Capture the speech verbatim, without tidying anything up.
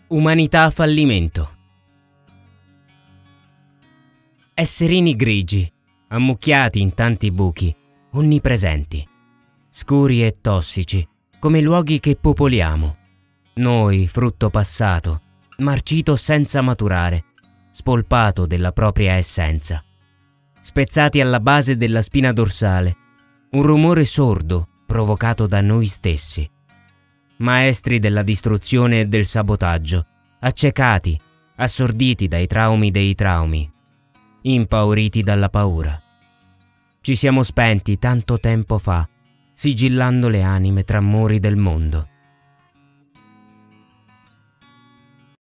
Umanità a fallimento. Esserini grigi, ammucchiati in tanti buchi, onnipresenti, scuri e tossici, come i luoghi che popoliamo. Noi, frutto passato, marcito senza maturare, spolpato della propria essenza. Spezzati alla base della spina dorsale, un rumore sordo provocato da noi stessi. Maestri della distruzione e del sabotaggio, accecati, assorditi dai traumi dei traumi, impauriti dalla paura. Ci siamo spenti tanto tempo fa, sigillando le anime tra muri del mondo.